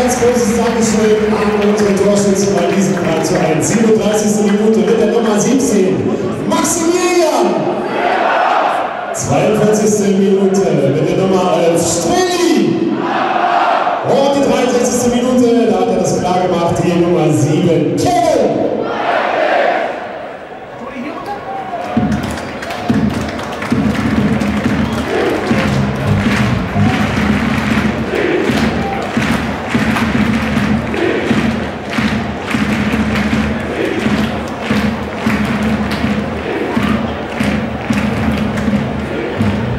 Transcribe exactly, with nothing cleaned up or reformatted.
ganz großes Dankeschön an unsere Torschützen bei diesem drei zu eins. siebenunddreißigste Minute mit der Nummer siebzehn, Maximilian. zweiundvierzigste Minute mit der Nummer elf, Streli. Und die dreiundsechzigste Minute, da hat er das klar gemacht, die Nummer sieben, Kevin.